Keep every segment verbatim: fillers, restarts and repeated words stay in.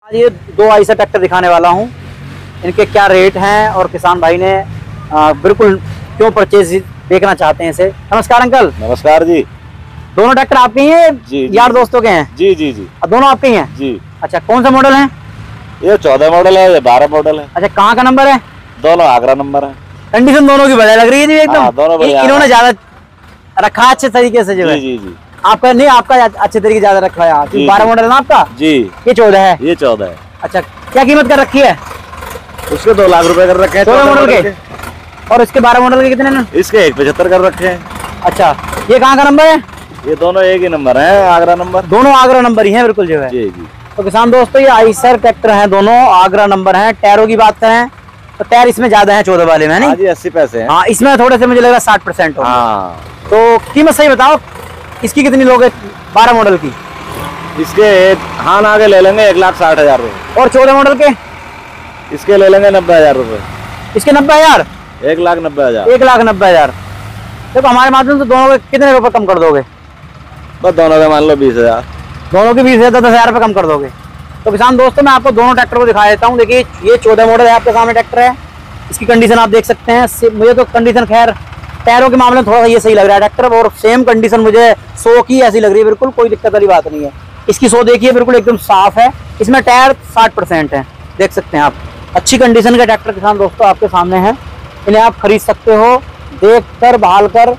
आज ये दो ऐसा ट्रैक्टर दिखाने वाला हूँ, इनके क्या रेट हैं और किसान भाई ने आ, बिल्कुल क्यों परचेज देखना चाहते हैं इसे। नमस्कार अंकल। नमस्कार जी। दोनों ट्रैक्टर आपके ही हैं? जी, यार जी, दोस्तों के हैं? जी जी जी। अब दोनों आपके ही हैं? जी। अच्छा, कौन सा मॉडल है? ये चौदह मॉडल है, ये बारह मॉडल है। अच्छा, कहाँ का नंबर है? दोनों आगरा नंबर है। कंडीशन दोनों की बढ़िया लग रही है जी एकदम। हाँ, दोनों बढ़िया। इन्होंने ज्यादा रखा अच्छे तरीके से जो है। जी जी। आपका नहीं, आपका अच्छे तरीके ज्यादा रखा है। बारह मॉडल है ना आपका? जी। ये चौदह है? ये चौदह है। अच्छा, क्या कीमत कर रखी है? उसके दो लाख रुपए कर रखे हैं चौदह मॉडल के। और इसके बारह मॉडल के कितने ना? इसके एक पचहत्तर कर रखे हैं। अच्छा, ये कहाँ का नंबर है? ये दोनों एक ही नंबर है, आगरा नंबर। दोनों आगरा नंबर ही है बिल्कुल जो है। जी जी। तो किसान दोस्तों, ये आइसर ट्रैक्टर हैं, दोनों आगरा नंबर हैं। टायरों की बात करें तो टायर इसमें ज्यादा है चौदह वाले में, नहीं? जी, अस्सी पैसे हैं। हाँ, इसमें थोड़े से मुझे लग रहा है साठ परसेंट। हाँ। तो कीमत सही बताओ, इसकी कितनी लोगे बारह मॉडल की? इसके हाँ आगे ले लेंगे एक लाख साठ हजार रुपए। और चौदह मॉडल के? इसके ले लेंगे नब्बे हजार रुपए। इसके नब्बे हजार? एक लाख नब्बे हजार। एक लाख नब्बे हजार। देखो हमारे माध्यम से दोनों के कितने रुपए कम कर दोगे? बस दोनों के मान लो बीस हजार। दोनों के बीस हजार, दस हजार रुपये कम कर दोगे। तो किसान दोस्तों, मैं आपको दोनों ट्रैक्टर को दिखा देता हूँ। देखिए, ये चौदह मॉडल है, आपके सामने ट्रैक्टर है। इसकी कंडीशन आप देख सकते हैं। मुझे तो कंडीशन खैर टायरों के मामले में थोड़ा सा ये सही लग रहा है ट्रैक्टर, और सेम कंडीशन मुझे सौ की ऐसी लग रही है, बिल्कुल कोई दिक्कत वाली बात नहीं है। इसकी सौ देखिए, बिल्कुल एकदम साफ है। इसमें टायर साठ परसेंट है, देख सकते हैं आप। अच्छी कंडीशन के ट्रैक्टर किसान दोस्तों आपके सामने हैं। इन्हें आप खरीद सकते हो, देख कर बहाल कर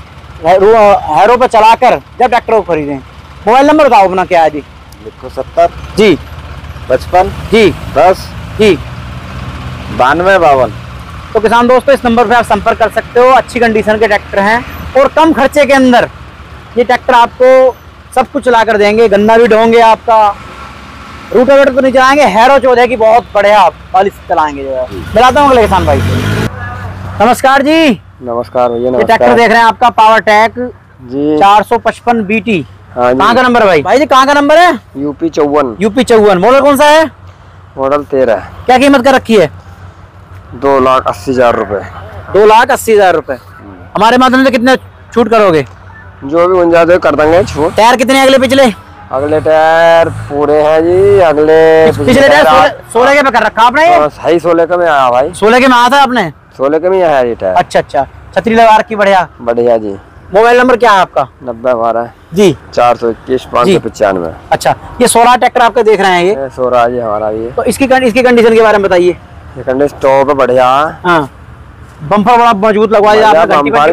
हैरो पर चलाकर जब ट्रैक्टर को खरीदें। मोबाइल नंबर बताओ अपना, क्या है जी? लिखो सत्तर जी पचपन जी दस जी बानवे बावन। तो किसान दोस्तों, इस नंबर पे आप संपर्क कर सकते हो। अच्छी कंडीशन के ट्रैक्टर हैं और कम खर्चे के अंदर ये ट्रैक्टर आपको सब कुछ चला कर देंगे। गन्ना भी ढोंगे आपका, रूटावेटर तो नहीं चलाएंगे, हैरो चौदह की बहुत बढ़िया वाली चलाएंगे जो है। मिलाता हूँ अगले किसान भाई से। नमस्कार जी। नमस्कार भैया। ये ट्रैक्टर देख रहे हैं आपका पावर टैक जी चार सौ पचपन बी टी। हाँ जी। कहाँ का नंबर है भाई? भाई जी कहाँ का नंबर है? यूपी चौवन। यूपी चौवन। मॉडल कौन सा है? मॉडल तेरह। क्या कीमत कर रखी है? दो लाख अस्सी हजार रुपए। दो लाख अस्सी हजार रुपए। हमारे माध्यम से कितने छूट करोगे? जो भी गुंजाइश हो कर देंगे छूट। टायर कितने अगले पिछले? अगले टायर पूरे हैं जी। अगले पिछले टायर सोलह के पे कर रखा आपने? ये सही सोलह के में आया भाई। सोलह के में आया था आपने? सोलह के में आया ये टायर। अच्छा अच्छा। छतरी लगा रखी बढ़िया बढ़िया जी। मोबाइल नंबर क्या है आपका? नब्बे बारह जी चार सौ इक्कीस पाँच सौ पचानवे। अच्छा, ये सोलह ट्रैक्टर आपके देख रहे हैं ये? सोलह जी हमारा ये। तो इसकी इसकी कंडीशन के बारे में बताइए। ये कंडीशन टॉप बढ़िया। हाँ, बम्पर बड़ा मजबूत लगवा दिया आपने।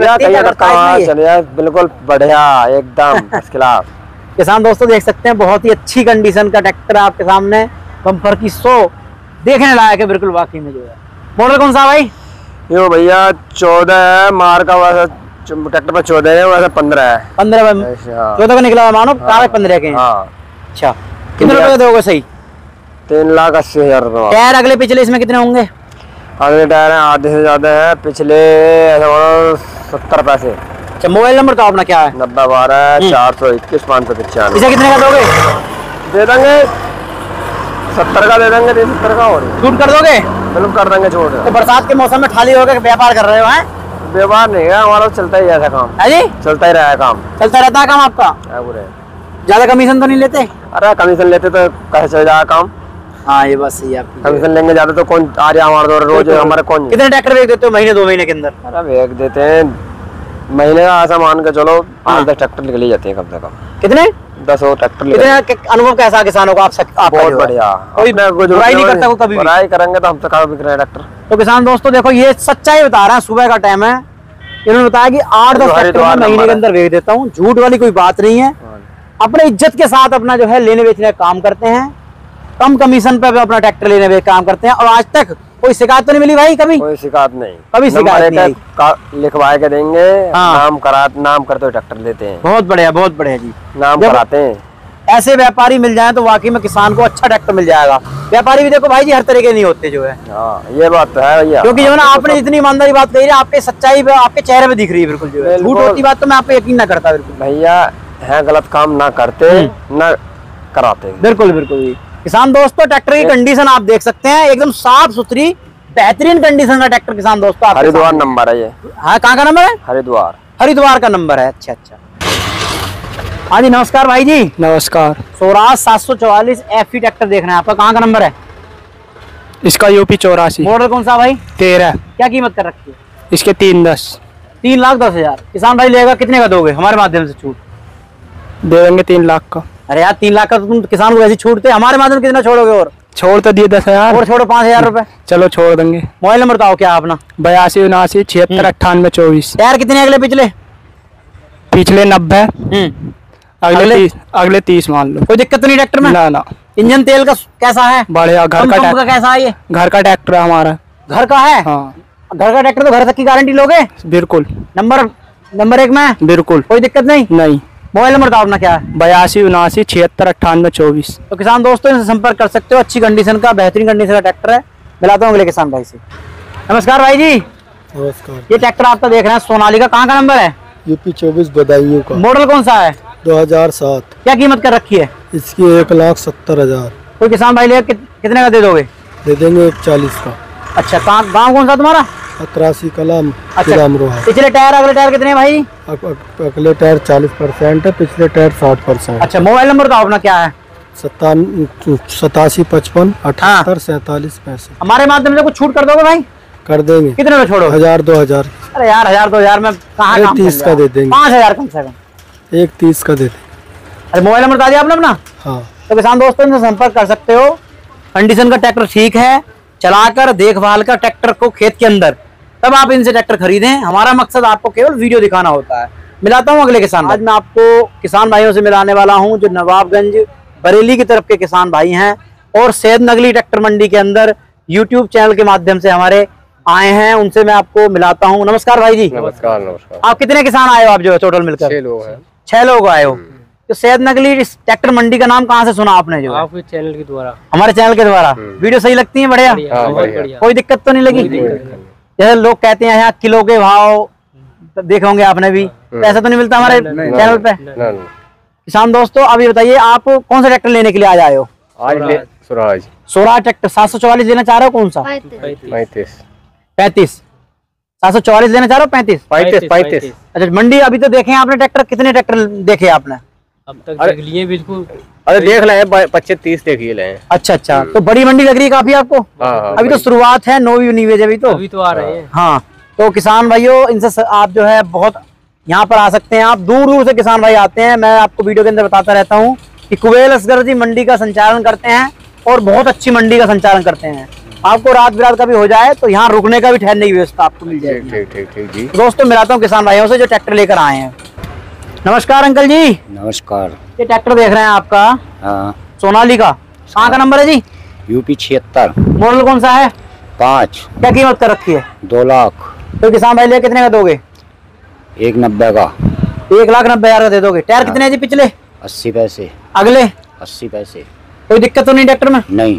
बिल्कुल बढ़िया एकदम फर्स्ट क्लास। किसान दोस्तों देख सकते हैं, बहुत ही अच्छी कंडीशन का ट्रैक्टर आपके सामने। बम्पर की सौ देखने लायक है बिल्कुल, वाकई में जो है। मॉडल कौन सा भाई? यो भैया चौदह है, मार का वैसा ट्रैक्टर पर चौदह है, वैसा पंद्रह है। पंद्रह चौदह का निकला मानो, कागज पंद्रह के। हाँ। अच्छा, कितने रुपए दोगे सही? तीन लाख अस्सी हजार रुपए। टायर अगले पिछले इसमें कितने होंगे? अगले टायर है आधे से ज्यादा है, पिछले सत्तर पैसे। अच्छा, मोबाइल नंबर तो अपना क्या है? नब्बे बारह चार सौ इक्कीस पाँच सौ पचानवे। इसे कितने का दोगे? दे देंगे सत्तर का, दे देंगे सत्तर का। और छूट कर दोगे? बिल्कुल कर देंगे छोड़। तो बरसात के मौसम में खाली होकर व्यापार कर रहे हो? हैं व्यापार नहीं है हमारा, चलता ही ऐसा काम है जी। चलता ही रहा है काम। चलता रहता है काम आपका? ज्यादा कमीशन तो नहीं लेते? अरे कमीशन लेते तो कैसे चल जाएगा काम। हाँ, ये बात सही है आपकी। कमीशन लेंगे ज्यादा तो कौन आ जाए हमारे दौर रोज हमारे कौन। कितने ट्रैक्टर बेच देते हो महीने दो महीने के अंदर? अरे बेच देते हैं महीने का ऐसा मान के चलो पाँच दस ट्रैक्टर निकल ही जाते हैं कम से कम। कितने? दस ट्रैक्टर। कितने अनुभव कैसा किसानों का? आप बहुत बढ़िया। कोई बुराई नहीं करता कभी? बुराई करेंगे तो हम तो कहाँ बिक रहे हैं ट्रैक्टर। तो किसान दोस्तों देखो, ये सच्चाई बता रहे हैं। सुबह का टाइम है, इन्होंने बताया कि आठ दस ट्रैक्टर मैं महीने के अंदर बेच देता हूँ। झूठ वाली कोई बात नहीं है। अपने इज्जत के साथ अपना जो है लेने बेचने का काम करते हैं। कम कमीशन पे अपना ट्रैक्टर लेने बेचने का काम करते हैं। और आज तक कोई शिकायत तो नहीं मिली भाई? कभी कोई शिकायत नहीं, कभी शिकायत नहीं। लिखवा के देंगे। हाँ। नाम करा नाम करते हुए ट्रैक्टर लेते हैं। बहुत बढ़िया, बहुत बढ़िया जी। नाम कराते हैं। ऐसे व्यापारी मिल जाए तो वाकई में किसान को अच्छा ट्रैक्टर मिल जाएगा। व्यापारी भी देखो भाई जी, हर तरह के नहीं होते जो है। हाँ, ये बात तो है भैया। क्योंकि जो ना आपने जितनी ईमानदारी बात कही है, आपके सच्चाई पे आपके चेहरे पे दिख रही है बिल्कुल जो है। झूठ होती बात तो मैं आप पे यकीन ना करता बिल्कुल। भैया है गलत काम ना करते ना कराते। बिल्कुल बिल्कुल। किसान दोस्तों, ट्रैक्टर की कंडीशन आप देख सकते हैं, एकदम साफ सुथरी बेहतरीन कंडीशन का ट्रैक्टर किसान दोस्तों। हरिद्वार नंबर है ये। हाँ, कहाँ का नंबर है? हरिद्वार। हरिद्वार का नंबर है। अच्छा अच्छा। हाँ जी नमस्कार भाई जी। नमस्कार। स्वराज सात सौ चौवालीस एफ ई ट्रैक्टर देख रहे हैं, आपका कहाँ का नंबर है? इसका यूपी चौरासी। मॉडल कौन सा भाई? तेरह। क्या कीमत कर रखी है? इसके तीन दस। तीन लाख दस हजार। किसान भाई लेगा कितने का दोगे हमारे माध्यम से छूट? दे देंगे तीन लाख का। अरे यार तीन लाख का तो तुम किसान को ऐसी छूटते, हमारे माध्यम से कितना छोड़ोगे? और छोड़ तो दिए दस हजार और छोड़ो पाँच हजार रुपए। चलो छोड़ देंगे। मोबाइल नंबर बताओ क्या अपना? बयासी उनासी छिहत्तर अट्ठानवे चौबीस। टायर कितने अगले पिछले? पिछले नब्बे। हम्म अगले अगले? तीस। अगले तीस मान लो। कोई दिक्कत तो नहीं ट्रैक्टर में? ना ना। इंजन तेल का कैसा है? बढ़िया। घर पंप का पंप का ट्रैक्टर। कैसा है? ये घर का ट्रैक्टर है हमारा। घर का है? हाँ घर का ट्रैक्टर तो घर तक की गारंटी लोगे? बिल्कुल। नंबर नंबर एक में बिल्कुल। कोई दिक्कत नहीं? नहीं। मोबाइल नंबर बताओ अपना क्या है? बयासी उनासी छिहत्तर अट्ठानवे चौबीस। तो किसान दोस्तों इनसे संपर्क कर सकते हो, अच्छी कंडीशन का बेहतरीन कंडीशन का ट्रैक्टर है। मिलाता हूँ अगले किसान भाई से। नमस्कार भाई जी। नमस्कार। ये ट्रैक्टर आपका देख रहे हैं सोनालिका, कहाँ का नंबर है? यूपी चौबीस बदायूं का। मॉडल कौन सा है? दो हजार सात। क्या कीमत कर रखी है? इसकी एक लाख सत्तर हजार। कोई किसान भाई लेगा कि, कितने का दे दोगे? दे देंगे एक चालीस का। अच्छा कहाँ गाँव कौन सा तुम्हारा? अतरासी कलाम अच्छा। किलामरो है। पिछले टायर अगले टायर कितने हैं भाई? अग- अग- अगले टायर चालीस परसेंट है, पिछले टायर साठ परसेंट। अच्छा मोबाइल नंबर बताओ अपना क्या है? सत्तान सतासी पचपन अठहत्तर सैतालीस पैंसठ। हमारे माध्यम से कुछ छूट कर दोगे भाई? कर देंगे। कितने में छोड़ो? हजार दो हजार। अरे यार हजार दो हजार में कहाँ एक काम तीस चल का रहा है? दे देंगे। पाँच हजार कम से कम। एक तीस का दे देंगे। अरे मोबाइल नंबर बता दिया आपने अपना? हाँ। तो किसान दोस्तों इनसे संपर्क कर सकते हो। कंडीशन का ट्रैक्टर ठीक है, चलाकर देखभाल कर ट्रैक्टर को खेत के अंदर, तब आप इनसे ट्रैक्टर खरीदें। हमारा मकसद आपको केवल वीडियो दिखाना होता है। मिलाता हूँ अगले किसान। आज मैं आपको किसान भाइयों से मिलाने वाला हूँ जो नवाबगंज बरेली की तरफ के किसान भाई हैं और सैयद नगली ट्रैक्टर मंडी के अंदर यूट्यूब चैनल के माध्यम से हमारे आए हैं, उनसे मैं आपको मिलाता हूँ। नमस्कार भाई जी। नमस्कार नमस्कार। आप कितने किसान आए हो आप जो है टोटल मिलकर? छह लोग हैं। छह लोग आए हो। तो सैयद नगली इस ट्रैक्टर मंडी का नाम कहाँ से सुना आपने? जो है? आपके चैनल के द्वारा। हमारे चैनल के द्वारा। वीडियो सही लगती है? बढ़िया। हाँ, बढ़िया। कोई दिक्कत तो नहीं लगी? जैसे लोग कहते हैं यहाँ किलो के भाव देखे होंगे आपने भी, तो ऐसा तो नहीं मिलता हमारे चैनल पे? ना ना। किसान दोस्तों अब ये बताइए आप कौन सा ट्रैक्टर लेने के लिए आज आए हो? आज ले स्वराज स्वराज ट्रैक्टर सात सौ चौवालीस लेना चाह रहे हो? कौन सा? पैंतीस। पैंतीस। सात सौ चौवालीस लेना चाह रहे हो? पैंतीस? पैंतीस पैंतीस। अच्छा मंडी अभी तो देखे आपने ट्रैक्टर, कितने ट्रैक्टर देखे आपने अब तक देख लिए बिल्कुल। अरे देख ले पच्चीस तीस देख ही ले। अच्छा अच्छा, तो बड़ी मंडी लग रही है काफी आपको? हाँ हाँ। अभी तो शुरुआत है, नो न्यूज अभी तो अभी तो आ रहे हैं। हाँ तो किसान भाइयों इनसे स- आप जो है बहुत यहाँ पर आ सकते हैं। आप दूर दूर से किसान भाई आते हैं। मैं आपको वीडियो के अंदर बताता रहता हूँ कि कुबेल असगर जी मंडी का संचालन करते हैं और बहुत अच्छी मंडी का संचालन करते हैं। आपको रात बिरात का भी हो जाए तो यहाँ रुकने का भी, ठहरने की व्यवस्था आपको मिल ठीक जाएगी। ठीक ठीक ठीक जी। दोस्तों मिलाता हूँ किसान भाइयों से जो ट्रैक्टर लेकर आए हैं। नमस्कार अंकल जी। नमस्कार। ये ट्रैक्टर देख रहे हैं आपका हाँ। सोनालिका, कहाँ का नंबर है जी? यूपी छिहत्तर। मॉडल कौन सा है? पाँच। क्या कीमत कर रखी है? दो लाख। तो किसान भाई ले कितने का दोगे? एक नब्बे का। एक लाख नब्बे हजार का दे दोगे। टायर कितने हैं जी पिछले? अस्सी पैसे। अगले? अस्सी पैसे। कोई दिक्कत तो नहीं ट्रैक्टर में? नहीं।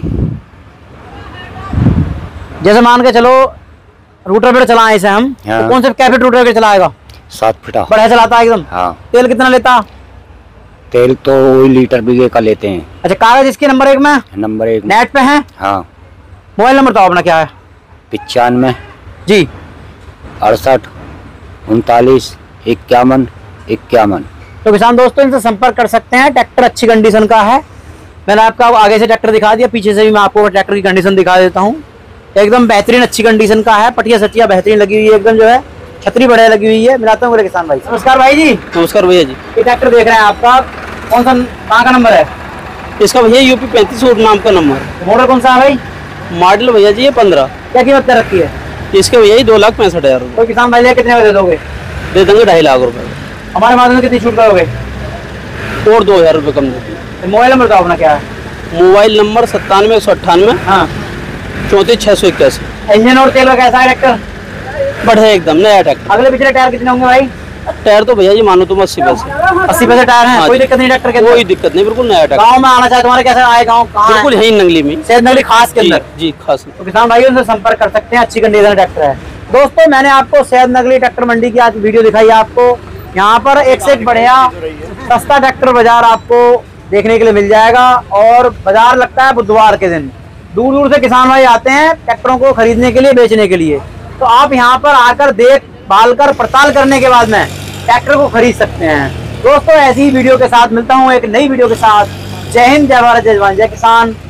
जैसे मान के चलो रूटर पे चलाएं इसे हम, हाँ। तो कौन से कैफे रूटर पे चलाएगा? सात फिटा। बढ़िया चलाता है एकदम। हाँ। तेल कितना लेता? तेल तो वही लीटर बीघे का लेते हैं। अच्छा कागज इसके नंबर एक में नंबर एक। नेट पे है? हाँ। मोबाइल नंबर बताओ अपना क्या है? पिचानवे जी अड़सठ उनतालीस इक्यावन इक्यावन। तो किसान दोस्तों इनसे संपर्क कर सकते हैं। ट्रैक्टर अच्छी कंडीशन का है। मैंने आपको आगे से ट्रैक्टर दिखा दिया, पीछे से भी मैं आपको ट्रैक्टर की कंडीशन दिखा देता हूँ। एकदम बेहतरीन अच्छी कंडीशन का है। पटिया सटिया बेहतरीन लगी हुई है एकदम, जो है छतरी बढ़िया लगी हुई है। मिलाता हूँ मेरे किसान भाई। नमस्कार भाई जी। नमस्कार भैया जी। ये ट्रैक्टर देख रहे हैं आपका कौन सा, कहाँ का नंबर है? इसका भैया यूपी पैंतीस नाम का नंबर है। मॉडल कौन सा है भाई? मॉडल भैया जी ये पंद्रह। क्या कीमत कर रखी है? इसके भैया जी दो लाख पैंसठ हजार रुपये। तो किसान भाई ले कितने में दे दोगे? दे देंगे ढाई लाख रुपए। हमारे माध्यम से कितनी छूट करोगे? और दो हजार रुपये कम देंगे। तो मोबाइल नंबर बताओ अपना क्या है? मोबाइल नंबर सत्तानवे एक सौ अट्ठानवे हाँ। चौंतीस छः सौ इक्यासी। इंजन और तेल का कैसा है ट्रैक्टर? बढ़िया एकदम नया ट्रैक्टर। अगले पिछले टायर कितने होंगे भाई? टायर तो भैया जी मानो तुम अस्सी पैसे। अस्सी पैसे टायर हैं। हाँ कोई जी। दिक्कत नहीं ट्रैक्टर के कोई अंदर? दिक्कत नहीं, बिल्कुल नया ट्रैक्टर। गाँव में आना चाहे तुम्हारे कैसे आए? गाँव कहाँ बिल्कुल है? यही नंगली में। सैयद नगरी खास के जी अंदर। जी खास। तो किसान भाइयों से संपर्क कर सकते हैं। अच्छी कंडीशन ट्रैक्टर है। दोस्तों मैंने आपको सैयद नगरी ट्रैक्टर मंडी की आज वीडियो दिखाई आपको। यहाँ पर एक से एक बढ़िया सस्ता ट्रैक्टर बाजार आपको देखने के लिए मिल जाएगा और बाजार लगता है बुधवार के दिन। दूर दूर से किसान भाई आते हैं ट्रैक्टरों को खरीदने के लिए, बेचने के लिए। तो आप यहाँ पर आकर देख भाल कर पड़ताल करने के बाद में ट्रैक्टर को खरीद सकते हैं। दोस्तों ऐसी ही वीडियो के साथ मिलता हूँ एक नई वीडियो के साथ। जय हिंद, जय भारत, जय जवान, जय किसान।